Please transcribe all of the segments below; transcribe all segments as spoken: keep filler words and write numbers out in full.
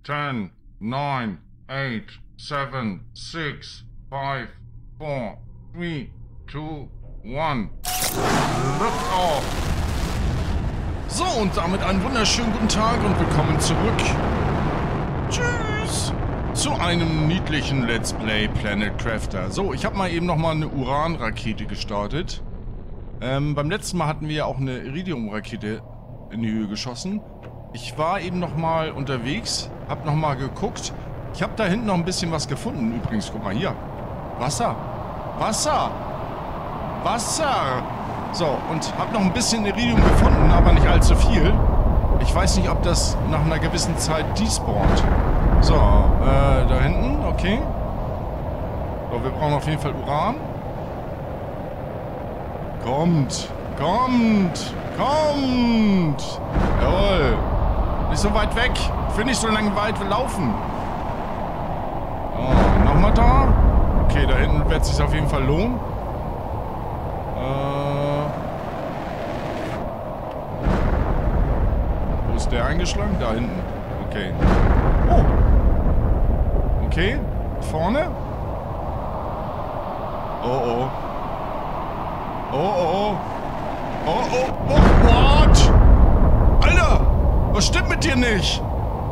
ten, nine, eight, seven, six, five, four, three, two, one. Lift off! So, und damit einen wunderschönen guten Tag und willkommen zurück. Tschüss! Zu einem niedlichen Let's Play Planet Crafter. So, ich habe mal eben nochmal eine Uran-Rakete gestartet. Ähm, beim letzten Mal hatten wir ja auch eine Iridium-Rakete in die Höhe geschossen. Ich war eben nochmal unterwegs, hab nochmal geguckt. Ich habe da hinten noch ein bisschen was gefunden. Übrigens, guck mal hier. Wasser. Wasser. Wasser. So, und hab noch ein bisschen Iridium gefunden, aber nicht allzu viel. Ich weiß nicht, ob das nach einer gewissen Zeit despawnt. So, äh, da hinten, okay. So, wir brauchen auf jeden Fall Uran. Kommt, kommt, kommt. Jawohl. Nicht so weit weg. Ich will nicht so lange weit laufen. Oh, nochmal da. Okay, da hinten wird es sich auf jeden Fall lohnen. Äh, wo ist der eingeschlagen? Da hinten. Okay. Oh. Okay. Vorne. Oh oh. Oh oh. Oh oh. Oh, what? Alter! Was stimmt mit dir nicht?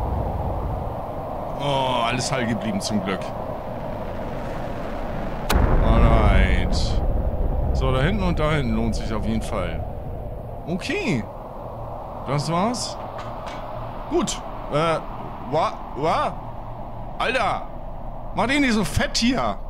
Oh, alles heil geblieben zum Glück. Alright. So, da hinten und da hinten lohnt sich auf jeden Fall. Okay. Das war's. Gut. Äh, wa, wa? Alter! Mach den nicht so fett hier!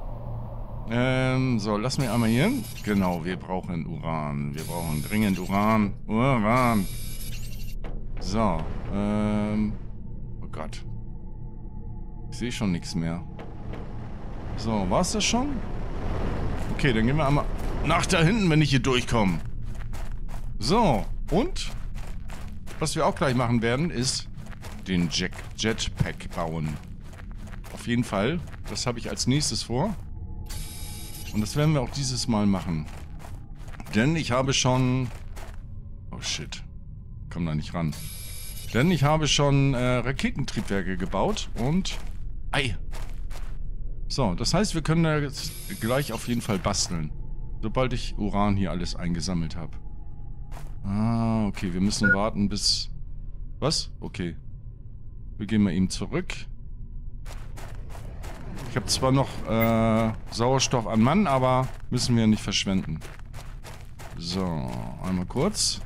Ähm, so, lass mich einmal hier. Genau, wir brauchen Uran. Wir brauchen dringend Uran. Uran. So, ähm... oh Gott. Ich sehe schon nichts mehr. So, war's das schon? Okay, dann gehen wir einmal nach da hinten, wenn ich hier durchkomme. So, und? Was wir auch gleich machen werden, ist den Jet Jetpack bauen. Auf jeden Fall. Das habe ich als nächstes vor. Und das werden wir auch dieses Mal machen. Denn ich habe schon... oh shit. Komm da nicht ran. Denn ich habe schon äh, Raketentriebwerke gebaut und... ei! So, das heißt, wir können da jetzt gleich auf jeden Fall basteln. Sobald ich Uran hier alles eingesammelt habe. Ah, okay, wir müssen warten bis... was? Okay. Wir gehen mal eben zurück. Ich habe zwar noch äh, Sauerstoff an Mann, aber müssen wir nicht verschwenden. So, einmal kurz.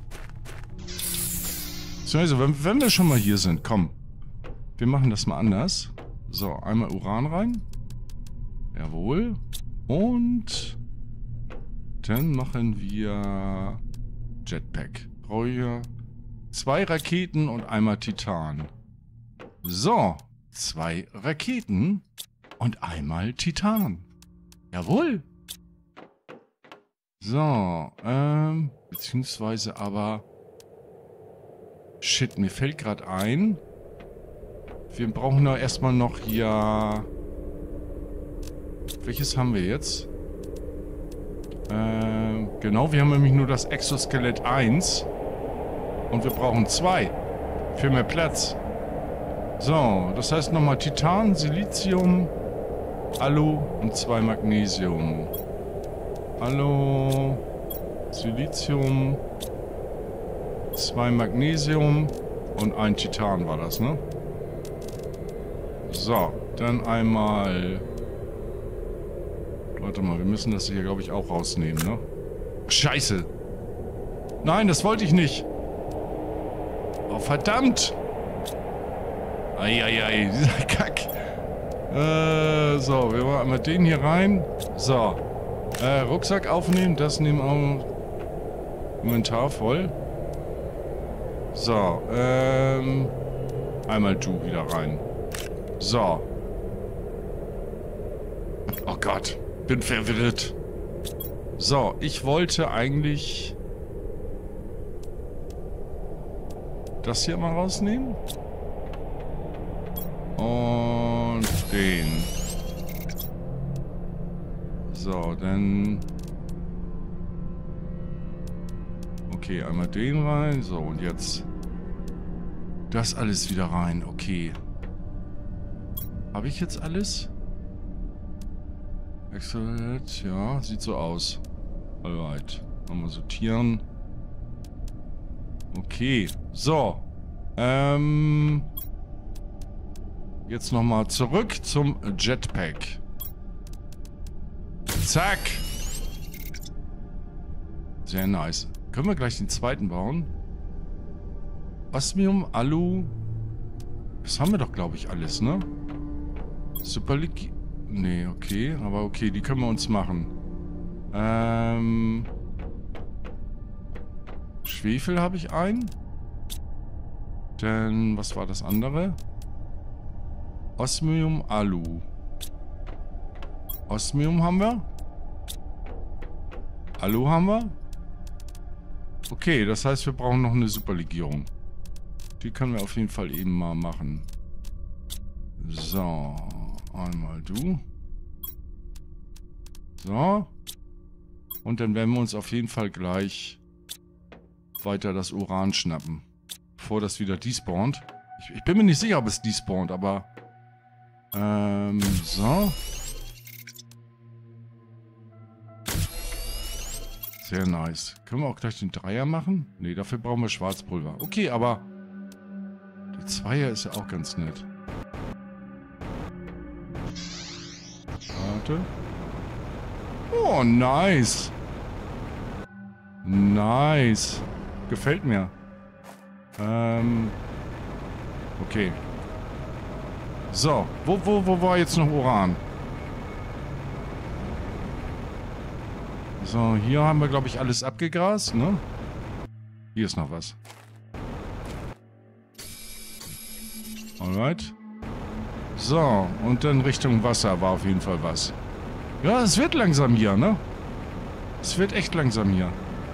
Also, wenn, wenn wir schon mal hier sind, komm. Wir machen das mal anders. So, einmal Uran rein. Jawohl. Und dann machen wir Jetpack. Brauche ich zwei Raketen und einmal Titan. So, zwei Raketen und einmal Titan. Jawohl. So, ähm, beziehungsweise aber... shit, mir fällt gerade ein. Wir brauchen da erstmal noch hier... welches haben wir jetzt? Äh, genau, wir haben nämlich nur das Exoskelett eins. Und wir brauchen zwei. Für mehr Platz. So, das heißt nochmal Titan, Silizium, Alu und zwei Magnesium. Alu, Silizium, zwei Magnesium und ein Titan war das, ne? So, dann einmal... warte mal, wir müssen das hier, glaube ich, auch rausnehmen, ne? Scheiße! Nein, das wollte ich nicht! Oh, verdammt! Eieiei, dieser Kack! Äh, so, wir machen einmal den hier rein. So. Äh, Rucksack aufnehmen, das nehmen wir Inventar voll. So, ähm... einmal du wieder rein. So. Oh Gott, bin verwirrt. So, ich wollte eigentlich... das hier mal rausnehmen. Und den. So, dann... okay, einmal den rein. So, und jetzt... Das alles wieder rein. Okay. Habe ich jetzt alles? Excellent. Ja, sieht so aus. Alright. Nochmal sortieren. Okay. So. Ähm. Jetzt nochmal zurück zum Jetpack. Zack. Sehr nice. Können wir gleich den zweiten bauen? Osmium, Alu. Das haben wir doch, glaube ich, alles, ne? Superliquid. Nee, okay. Aber okay, die können wir uns machen. Ähm. Schwefel habe ich ein. Dann, was war das andere? Osmium, Alu. Osmium haben wir. Alu haben wir. Okay, das heißt, wir brauchen noch eine Superlegierung. Die können wir auf jeden Fall eben mal machen. So. Einmal du. So. Und dann werden wir uns auf jeden Fall gleich weiter das Uran schnappen. Bevor das wieder despawnt. Ich, ich bin mir nicht sicher, ob es despawnt, aber... Ähm, so. Sehr nice. Können wir auch gleich den Dreier machen? Ne, dafür brauchen wir Schwarzpulver. Okay, aber... Der Zweier ist ja auch ganz nett. Warte. Oh, nice. Nice. Gefällt mir. Ähm. Okay. So. Wo, wo, wo war jetzt noch Uran? So, hier haben wir, glaube ich, alles abgegrast, ne? Hier ist noch was. Alright. So, und dann Richtung Wasser war auf jeden Fall was. Ja, es wird langsam hier, ne? Es wird echt langsam hier.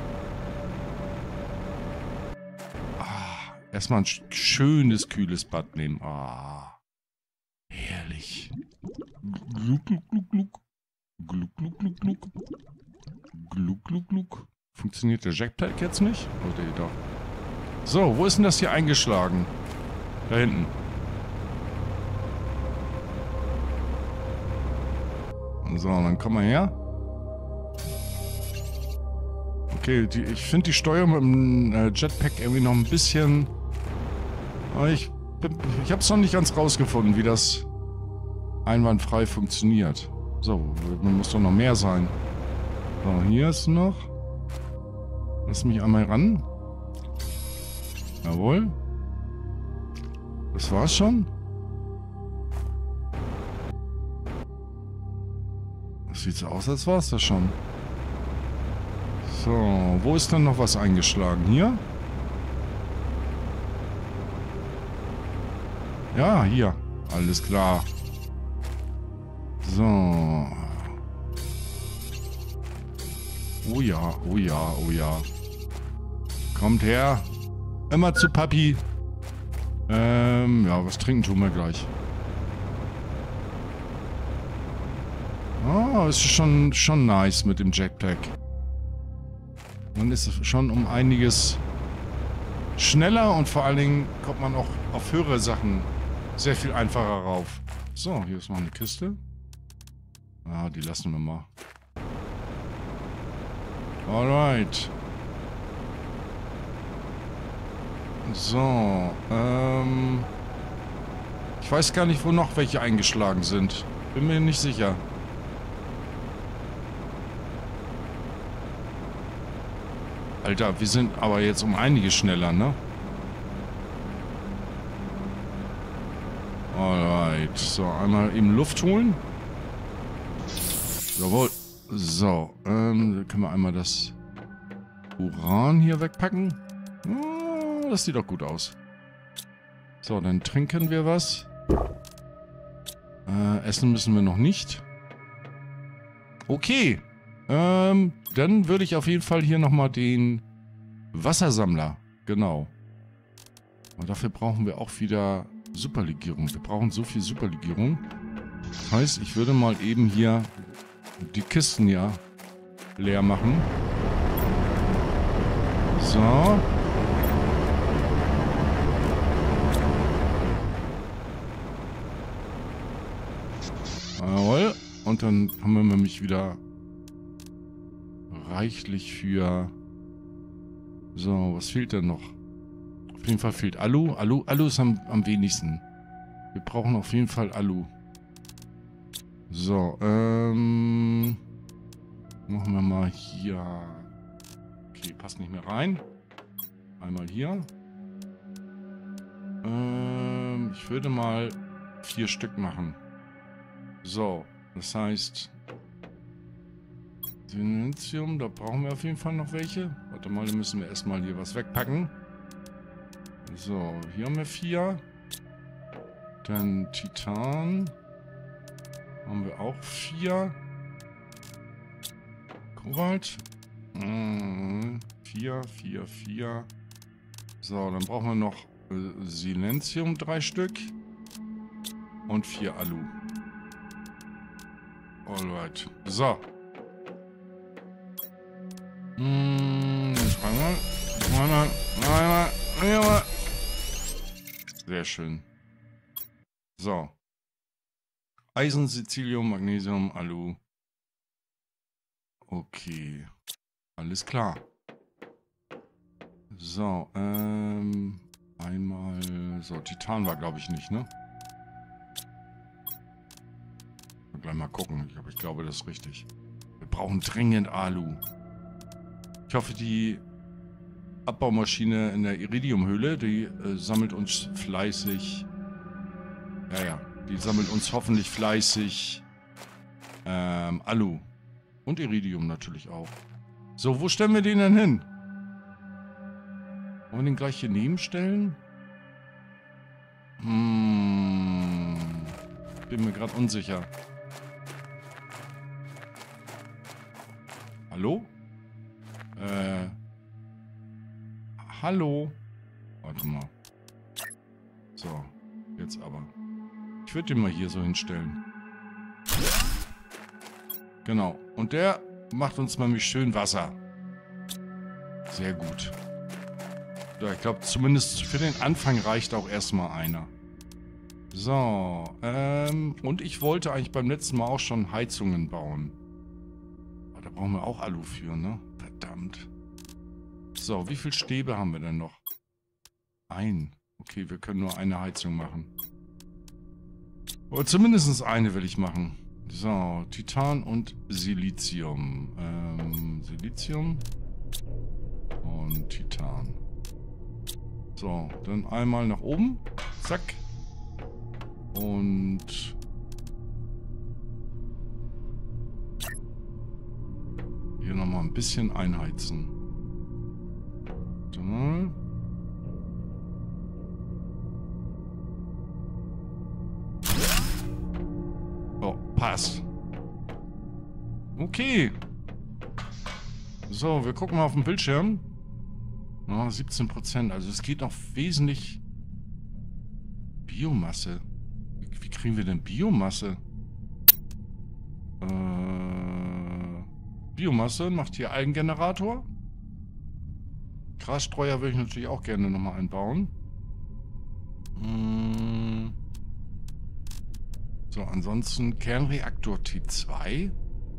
Ah, erstmal ein schönes, kühles Bad nehmen. Ah, herrlich. Gluck, gluck, gluck, gluck. Gluck, gluck, gluck, gluck. Gluck, gluck, gluck. Funktioniert der Jetpack jetzt nicht? Oh, der doch. So, wo ist denn das hier eingeschlagen? Da hinten. So, dann kommen wir her. Okay, die, ich finde die Steuerung mit dem äh, Jetpack irgendwie noch ein bisschen... Aber ich, ich habe es noch nicht ganz rausgefunden, wie das einwandfrei funktioniert. So, muss doch noch mehr sein. So, hier ist noch. Lass mich einmal ran. Jawohl. Das war's schon. Das sieht so aus, als war es das schon. So, wo ist denn noch was eingeschlagen? Hier? Ja, hier. Alles klar. So. Oh ja, oh ja, oh ja. Kommt her. Immer zu Papi. Ähm, ja, was trinken tun wir gleich. Oh, ist schon, schon nice mit dem Jetpack. Man ist schon um einiges schneller und vor allen Dingen kommt man auch auf höhere Sachen sehr viel einfacher rauf. So, hier ist noch eine Kiste. Ah, die lassen wir mal. Alright. So, ähm... ich weiß gar nicht, wo noch welche eingeschlagen sind. Bin mir nicht sicher. Alter, wir sind aber jetzt um einiges schneller, ne? Alright. So, einmal eben Luft holen. Jawohl. So, ähm, können wir einmal das Uran hier wegpacken. Oh, das sieht doch gut aus. So, dann trinken wir was. Äh, essen müssen wir noch nicht. Okay. Ähm, dann würde ich auf jeden Fall hier nochmal den Wassersammler. Genau. Und dafür brauchen wir auch wieder Superlegierung. Wir brauchen so viel Superlegierung. Das heißt, ich würde mal eben hier die Kisten ja leer machen. So. Jawohl. Und dann haben wir nämlich wieder reichlich für... So, was fehlt denn noch? Auf jeden Fall fehlt Alu. Alu, Alu ist am, am wenigsten. Wir brauchen auf jeden Fall Alu. So, ähm... machen wir mal hier... Okay, passt nicht mehr rein. Einmal hier. Ähm, ich würde mal vier Stück machen. So, das heißt... Silentium, da brauchen wir auf jeden Fall noch welche. Warte mal, da müssen wir erstmal hier was wegpacken. So, hier haben wir vier. Dann Titan. Haben wir auch vier. Kobalt. Hm, vier, vier, vier. So, dann brauchen wir noch äh, Silentium, drei Stück. Und vier Alu. Alright. So. Hm, zweimal. Zweimal. Einmal. Einmal. Sehr schön. So. Eisen, Sizilium, Magnesium, Alu. Okay. Alles klar. So, ähm... einmal... So, Titan war, glaube ich, nicht, ne? Gleich mal gucken. Ich, aber ich glaube, das ist richtig. Wir brauchen dringend Alu. Ich hoffe, die Abbaumaschine in der Iridiumhöhle, die äh, sammelt uns fleißig... Ja, ja. Die sammelt uns hoffentlich fleißig ähm, Alu. Und Iridium natürlich auch. So, wo stellen wir den denn hin? Wollen wir den gleich hier nebenstellen? Hm. Bin mir gerade unsicher. Hallo? Äh. Hallo? Warte mal. So, jetzt aber. Ich würde den mal hier so hinstellen. Genau. Und der macht uns nämlich schön Wasser. Sehr gut. Ja, ich glaube, zumindest für den Anfang reicht auch erstmal einer. So, ähm, und ich wollte eigentlich beim letzten Mal auch schon Heizungen bauen. Aber da brauchen wir auch Alu für, ne? Verdammt. So, wie viele Stäbe haben wir denn noch? Ein. Okay, wir können nur eine Heizung machen. Aber zumindest eine will ich machen. So, Titan und Silizium. Ähm, Silizium und Titan. So, dann einmal nach oben. Zack. Und hier nochmal ein bisschen einheizen. Warte mal. Oh, passt. Okay. So, wir gucken mal auf den Bildschirm. Oh, siebzehn Prozent. Also es geht noch wesentlich... Biomasse. Wie, wie kriegen wir denn Biomasse? Äh, Biomasse macht hier Eigengenerator. Grasstreuer würde ich natürlich auch gerne nochmal einbauen. Hm. So, ansonsten Kernreaktor T zwei.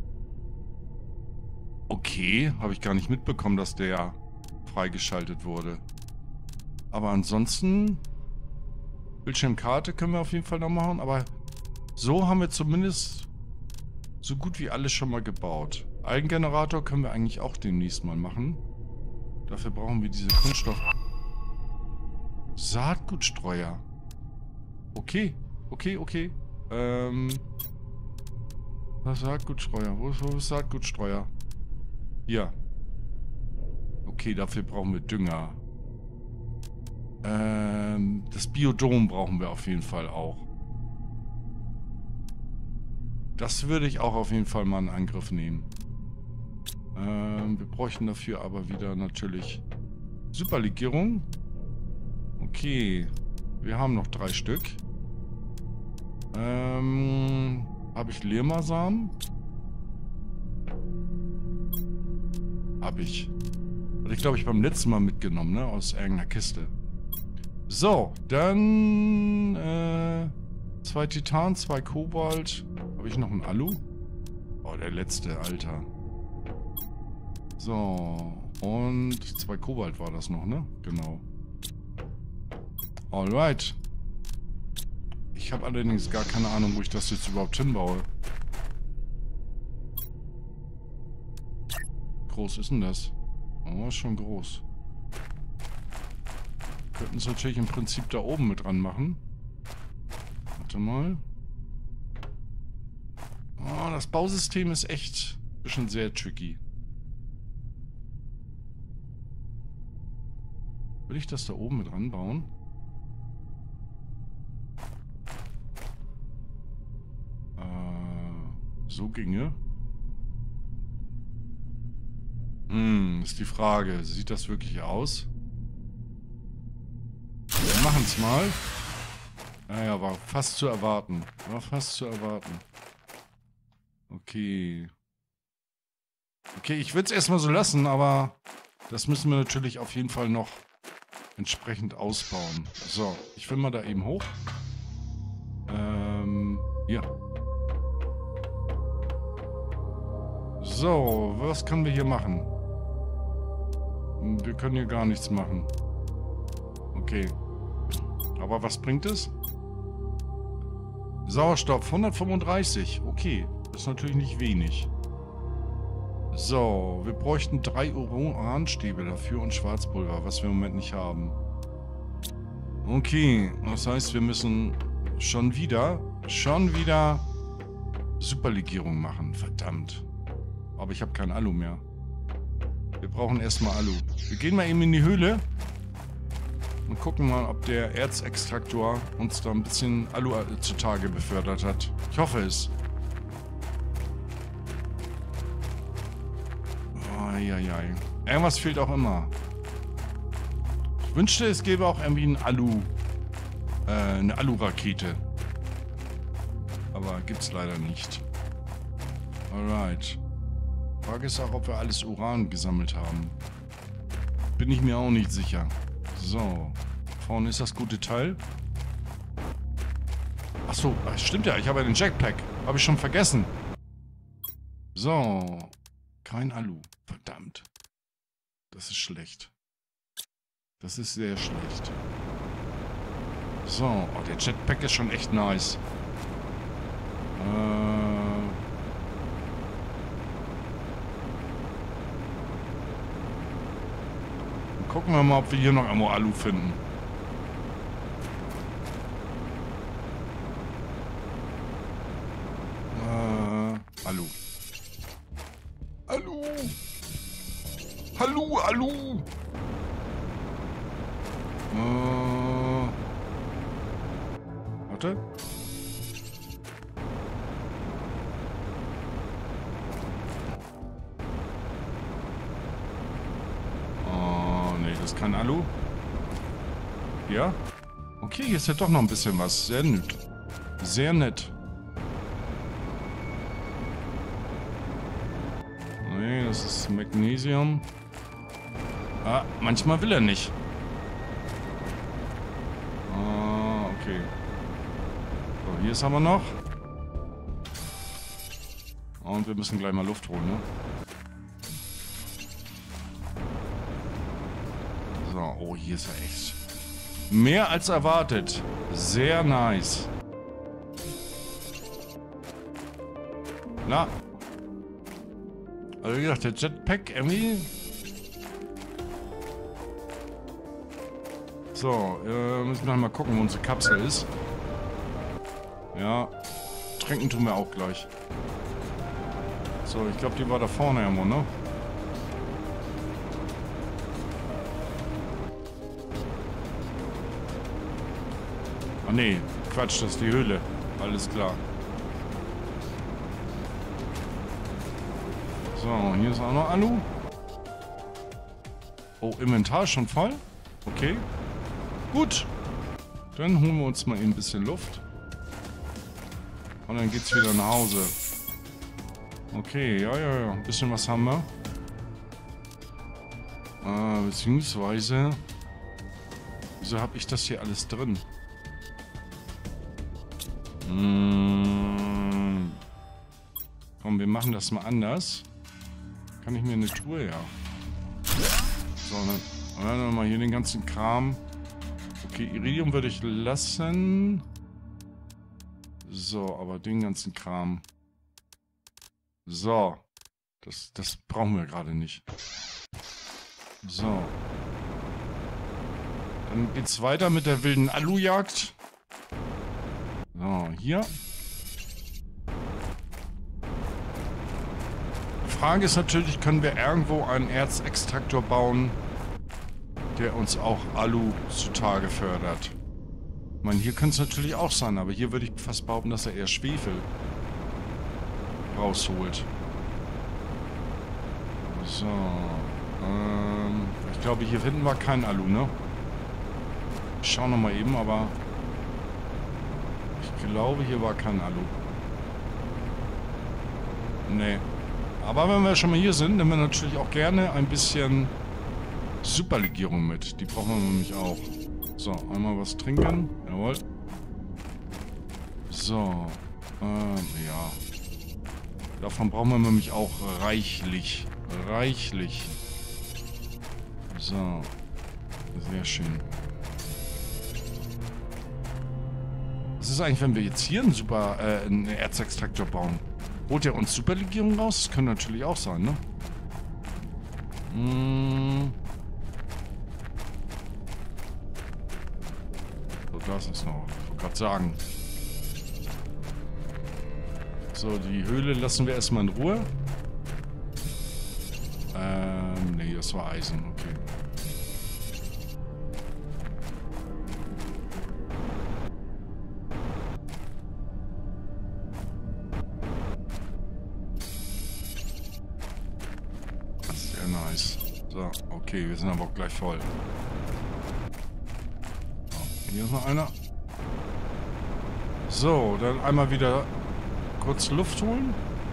Okay, habe ich gar nicht mitbekommen, dass der freigeschaltet wurde. Aber ansonsten Bildschirmkarte können wir auf jeden Fall noch machen. Aber so haben wir zumindest so gut wie alles schon mal gebaut. Eigengenerator können wir eigentlich auch demnächst mal machen. Dafür brauchen wir diese Kunststoff... Saatgutstreuer. Okay, okay, okay. Ähm... Was Saatgutstreuer? Wo ist, wo ist Saatgutstreuer? Hier. Okay, dafür brauchen wir Dünger. Ähm, das Biodom brauchen wir auf jeden Fall auch. Das würde ich auch auf jeden Fall mal in Angriff nehmen. Ähm, wir bräuchten dafür aber wieder natürlich Superlegierung. Okay. Wir haben noch drei Stück. Ähm, habe ich Lirmasamen? Habe ich. Hatte ich, glaube ich, beim letzten Mal mitgenommen, ne? Aus irgendeiner Kiste. So, dann äh, zwei Titan, zwei Kobalt. Habe Habe ich noch ein Alu? Oh, der letzte, Alter. So. Und zwei Kobalt war das noch, ne? Genau. Alright. Ich habe allerdings gar keine Ahnung, wo ich das jetzt überhaupt hinbaue. Groß ist denn das? Oh, ist schon groß. Könnten es natürlich im Prinzip da oben mit dran machen. Warte mal. Oh, das Bausystem ist echt ein bisschen sehr tricky. Will ich das da oben mit ranbauen? Äh, so ginge. Hm, ist die Frage. Sieht das wirklich aus? Wir machen es mal. Naja, war fast zu erwarten. War fast zu erwarten. Okay. Okay, ich würde es erstmal so lassen, aber das müssen wir natürlich auf jeden Fall noch entsprechend ausbauen. So, ich will mal da eben hoch. Ähm, ja. So, was können wir hier machen? Wir können hier gar nichts machen. Okay. Aber was bringt es? Sauerstoff, hundertfünfunddreißig. Okay, das ist natürlich nicht wenig. So, wir bräuchten drei Uranstäbe dafür und Schwarzpulver, was wir im Moment nicht haben. Okay, das heißt, wir müssen schon wieder, schon wieder Superlegierung machen. Verdammt. Aber ich habe kein Alu mehr. Wir brauchen erstmal Alu. Wir gehen mal eben in die Höhle und gucken mal, ob der Erzextraktor uns da ein bisschen Alu zutage befördert hat. Ich hoffe es. Eieiei. Irgendwas fehlt auch immer. Ich wünschte, es gäbe auch irgendwie ein Alu, äh, eine Alu-Rakete. Aber gibt's leider nicht. Alright. Frage ist auch, ob wir alles Uran gesammelt haben. Bin ich mir auch nicht sicher. So. Vorne ist das gute Teil. Achso, stimmt ja. Ich habe ja den Jetpack. Habe ich schon vergessen. So. Kein Alu. Verdammt. Das ist schlecht. Das ist sehr schlecht. So. Oh, der Jetpack ist schon echt nice. Äh... Gucken wir mal, ob wir hier noch irgendwo Alu finden. Äh, Alu. Alu! Alu, Alu! Äh, warte. Kein Alu. Ja? Okay, hier ist ja doch noch ein bisschen was. Sehr nett. Sehr nett. Nee, das ist Magnesium. Ah, manchmal will er nicht. Ah, okay. So, hier ist aber noch. Und wir müssen gleich mal Luft holen, ne? Oh, hier ist er echt. Mehr als erwartet. Sehr nice. Na. Also wie gesagt, der Jetpack irgendwie... So, äh, müssen wir mal gucken, wo unsere Kapsel ist. Ja. Trinken tun wir auch gleich. So, ich glaube, die war da vorne irgendwo, ne? Ah nee, Quatsch, das ist die Höhle. Alles klar. So, hier ist auch noch Alu. Oh, Inventar ist schon voll? Okay. Gut. Dann holen wir uns mal eben ein bisschen Luft. Und dann geht's wieder nach Hause. Okay, ja, ja, ja. Ein bisschen was haben wir. Äh, beziehungsweise... Wieso habe ich das hier alles drin? Hm, komm, wir machen das mal anders. Kann ich mir eine Truhe, ja. So, dann, dann mal hier den ganzen Kram. Okay, Iridium würde ich lassen. So, aber den ganzen Kram. So. Das, das brauchen wir gerade nicht. So. Dann geht's weiter mit der wilden Alujagd. So, hier. Die Frage ist natürlich, können wir irgendwo einen Erzextraktor bauen, der uns auch Alu zutage fördert. Ich meine, hier könnte es natürlich auch sein, aber hier würde ich fast behaupten, dass er eher Schwefel rausholt. So. Ähm, ich glaube, hier finden wir kein Alu, ne? Ich schau noch mal eben, aber ich glaube, hier war kein Alu. Nee. Aber wenn wir schon mal hier sind, nehmen wir natürlich auch gerne ein bisschen Superlegierung mit. Die brauchen wir nämlich auch. So, einmal was trinken. Jawohl. So. Ähm, ja. Davon brauchen wir nämlich auch reichlich. Reichlich. So. Sehr schön. Was ist eigentlich, wenn wir jetzt hier einen Super, äh, einen Erzextraktor bauen? Holt er uns Superlegierung raus? Das könnte natürlich auch sein, ne? Hm. So, da ist es noch. Ich wollte gerade sagen. So, die Höhle lassen wir erstmal in Ruhe. Ähm, nee, das war Eisen, okay. Sehr nice. So, okay, wir sind aber auch gleich voll. So, hier ist noch einer. So, dann einmal wieder kurz Luft holen.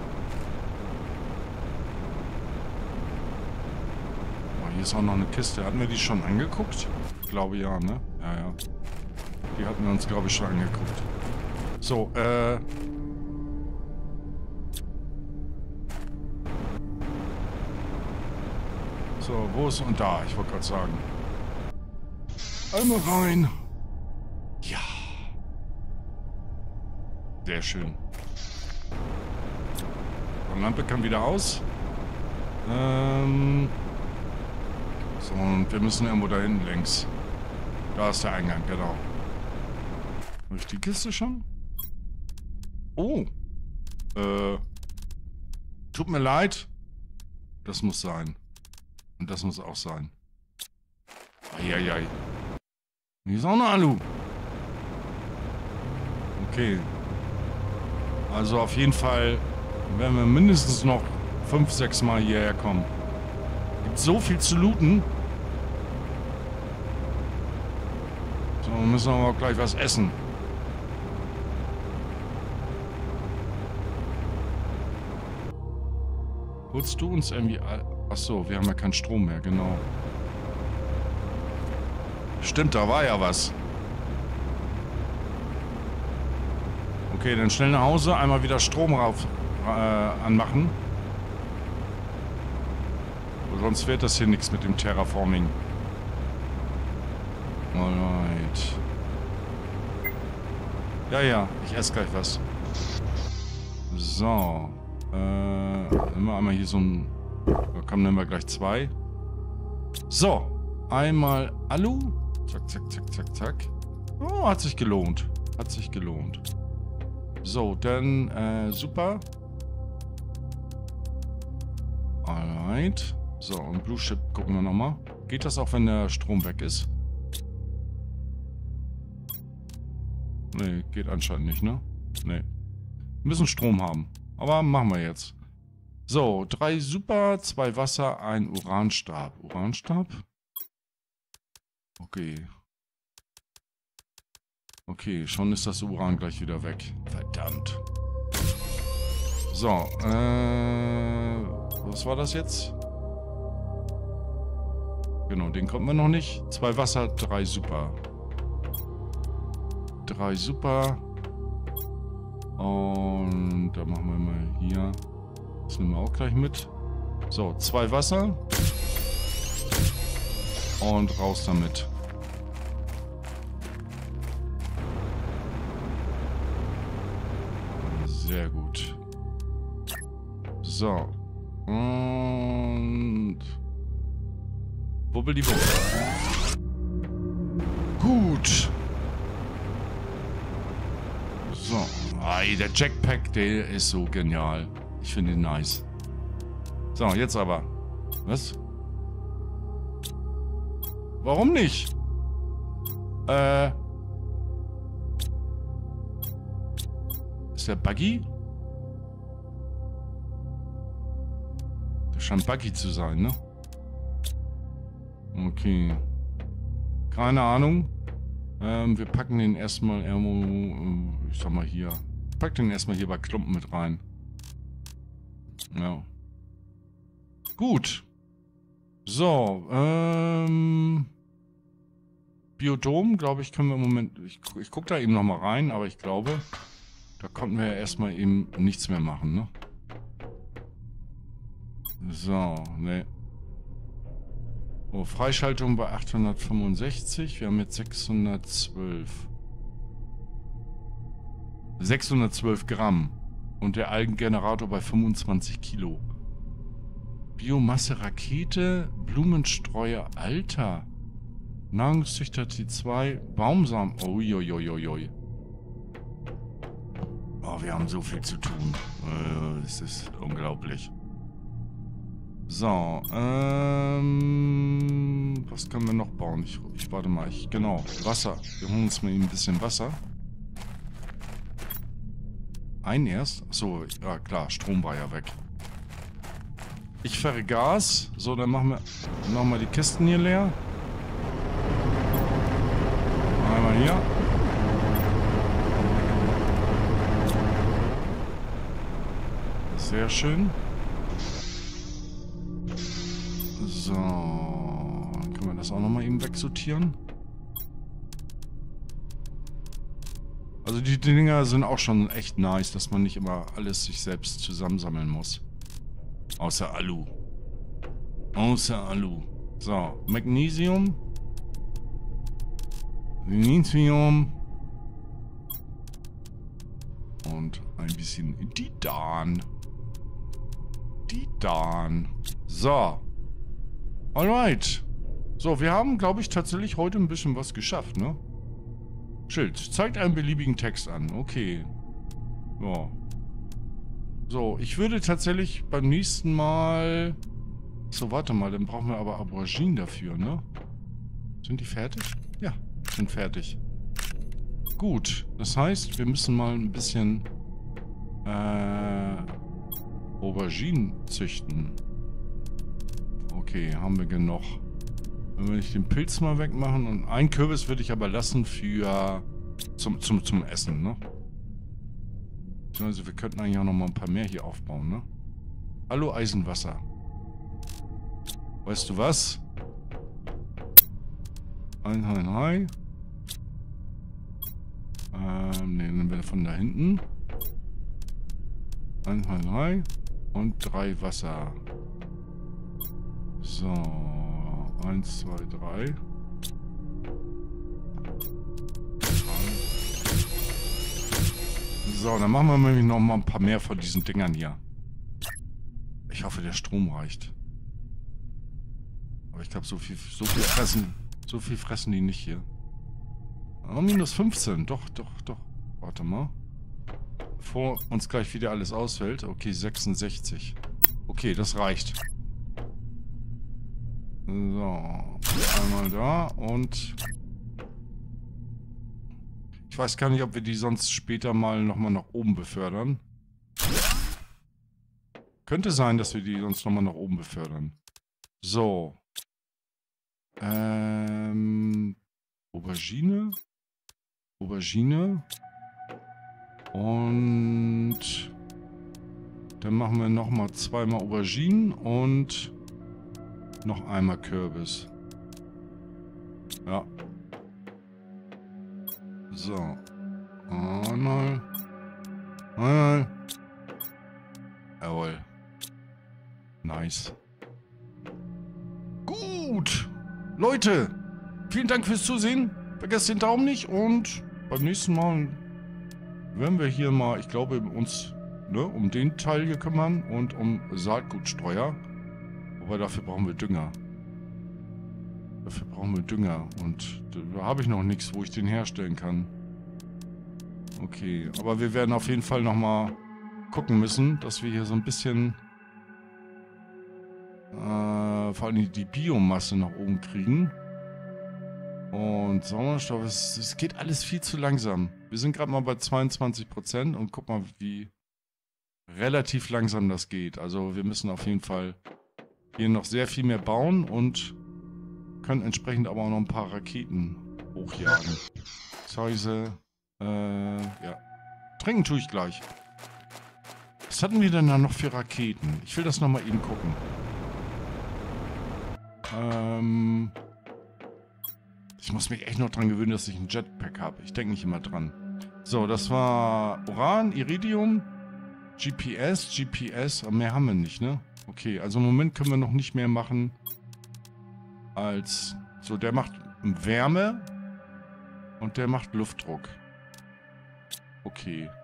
Oh, hier ist auch noch eine Kiste. Hatten wir die schon angeguckt? Ich glaube ja, ne? Ja, ja. Die hatten wir uns, glaube ich, schon angeguckt. So, äh... So, wo ist... Und da, ich wollte gerade sagen. Einmal rein. Ja. Sehr schön. Die Lampe kann wieder aus. Ähm... So, und wir müssen irgendwo da hinten längs. Da ist der Eingang, genau. Habe ich die Kiste schon? Oh. Äh... Tut mir leid. Das muss sein. Und das muss auch sein. Eieiei. Hier ist auch noch Alu. Okay. Also auf jeden Fall werden wir mindestens noch fünf, sechs Mal hierher kommen. Gibt so viel zu looten. So, wir müssen aber auch gleich was essen. Holst du uns irgendwie... Achso, wir haben ja keinen Strom mehr, genau. Stimmt, da war ja was. Okay, dann schnell nach Hause, einmal wieder Strom rauf äh, anmachen. Sonst wird das hier nichts mit dem Terraforming. Alright. Ja, ja, ich esse gleich was. So. Äh, immer einmal hier so ein... Da kommen dann wir gleich zwei. So. Einmal Alu. Zack, zack, zack, zack, zack. Oh, hat sich gelohnt. Hat sich gelohnt. So, dann, äh, super. Alright. So, und Blue Chip gucken wir nochmal. Geht das auch, wenn der Strom weg ist? Nee, geht anscheinend nicht, ne? Nee. Wir müssen Strom haben. Aber machen wir jetzt. So, drei Super, zwei Wasser, ein Uranstab. Uranstab? Okay. Okay, schon ist das Uran gleich wieder weg. Verdammt. So, äh... was war das jetzt? Genau, den konnten wir noch nicht. Zwei Wasser, drei Super. Drei Super. Und da machen wir mal hier. Das nehmen wir auch gleich mit. So, zwei Wasser. Und raus damit. Sehr gut. So. Und... Wubbeldiwupp. Gut. So. Ei, der Jackpack, der ist so genial. Ich finde ihn nice. So, jetzt aber. Was? Warum nicht? Äh... Ist der Buggy? Das scheint Buggy zu sein, ne? Okay. Keine Ahnung. Ähm, wir packen den erstmal irgendwo, ich sag mal hier. Ich pack den erstmal hier bei Klumpen mit rein. Ja. Gut. So, ähm... Biodom, glaube ich, können wir im Moment... Ich, ich gucke da eben nochmal rein, aber ich glaube, da konnten wir ja erstmal eben nichts mehr machen, ne? So, ne. Oh, Freischaltung bei achthundertfünfundsechzig. Wir haben jetzt sechshundertzwölf. sechshundertzwölf Gramm. Und der Algengenerator bei fünfundzwanzig Kilo. Biomasse Rakete, Blumenstreuer, Alter. Nahrungszüchter T zwei, Baumsamen. Uiuiuiui. Oh, wir haben so viel zu tun. Es äh, ist unglaublich. So, ähm... was können wir noch bauen? Ich, ich warte mal, ich, genau, Wasser. Wir holen uns mal eben ein bisschen Wasser. Ein erst? Achso, ja klar, Strom war ja weg. Ich vergaß. So, dann machen wir nochmal die Kisten hier leer. Einmal hier. Sehr schön. So, dann können wir das auch nochmal eben wegsortieren. Also die Dinger sind auch schon echt nice, dass man nicht immer alles sich selbst zusammensammeln muss. Außer Alu. Außer Alu. So, Magnesium. Lithium. Und ein bisschen Titan. Titan. So. Alright. So, wir haben, glaube ich, tatsächlich heute ein bisschen was geschafft, ne? Schild. Zeigt einen beliebigen Text an. Okay. Ja. So, ich würde tatsächlich beim nächsten Mal... So, warte mal, dann brauchen wir aber Auberginen dafür, ne? Sind die fertig? Ja, sind fertig. Gut. Das heißt, wir müssen mal ein bisschen... Äh... Auberginen züchten. Okay, haben wir genug. Wenn wir nicht den Pilz mal wegmachen und einen Kürbis würde ich aber lassen für zum, zum, zum Essen, ne? Also wir könnten eigentlich auch noch mal ein paar mehr hier aufbauen, ne? Hallo Eisenwasser. Weißt du was? Ein, ein, ein. Ähm, ne, nehmen wir von da hinten. Ein, ein, ein. Und drei Wasser. So. Eins, zwei, drei. So, dann machen wir nämlich noch mal ein paar mehr von diesen Dingern hier. Ich hoffe, der Strom reicht. Aber ich glaube, so viel, so viel fressen, so viel fressen die nicht hier. Oh, minus fünfzehn. Doch, doch, doch. Warte mal. Bevor uns gleich wieder alles ausfällt. Okay, sechsundsechzig. Okay, das reicht. So, einmal da und ich weiß gar nicht, ob wir die sonst später mal nochmal nach oben befördern. Könnte sein, dass wir die sonst nochmal nach oben befördern. So. Ähm, Aubergine. Aubergine. Und dann machen wir nochmal zweimal Auberginen und noch einmal Kürbis. Ja. So. Einmal. Einmal. Jawohl. Nice. Gut. Leute, vielen Dank fürs Zusehen. Vergesst den Daumen nicht und beim nächsten Mal werden wir hier mal, ich glaube, uns ne, um den Teil hier kümmern und um Saatgutstreuer. Aber dafür brauchen wir Dünger. Dafür brauchen wir Dünger und da habe ich noch nichts, wo ich den herstellen kann. Okay, aber wir werden auf jeden Fall nochmal gucken müssen, dass wir hier so ein bisschen äh, vor allem die Biomasse nach oben kriegen. Und Sauerstoff, es, es geht alles viel zu langsam. Wir sind gerade mal bei zweiundzwanzig Prozent und guck mal, wie relativ langsam das geht. Also wir müssen auf jeden Fall hier noch sehr viel mehr bauen und können entsprechend aber auch noch ein paar Raketen hochjagen. Scheiße. Äh, ja. Trinken tue ich gleich. Was hatten wir denn da noch für Raketen? Ich will das nochmal eben gucken. Ähm... Ich muss mich echt noch dran gewöhnen, dass ich einen Jetpack habe. Ich denke nicht immer dran. So, das war Uran, Iridium, G P S, G P S. Aber mehr haben wir nicht, ne? Okay, also im Moment können wir noch nicht mehr machen als... So, der macht Wärme und der macht Luftdruck. Okay.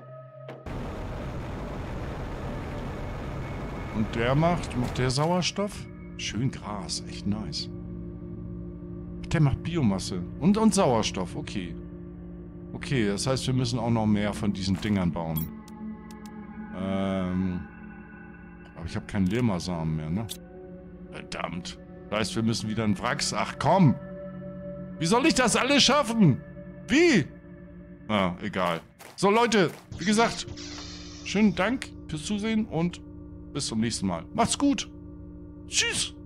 Und der macht... Macht der Sauerstoff? Schön Gras, echt nice. Der macht Biomasse. Und, und Sauerstoff, okay. Okay, das heißt, wir müssen auch noch mehr von diesen Dingern bauen. Ähm... Aber ich habe keinen Lirmasamen mehr, ne? Verdammt. Das heißt, wir müssen wieder einen Wracks... Ach komm! Wie soll ich das alles schaffen? Wie? Ah, egal. So, Leute, wie gesagt, schönen Dank fürs Zusehen und bis zum nächsten Mal. Macht's gut. Tschüss.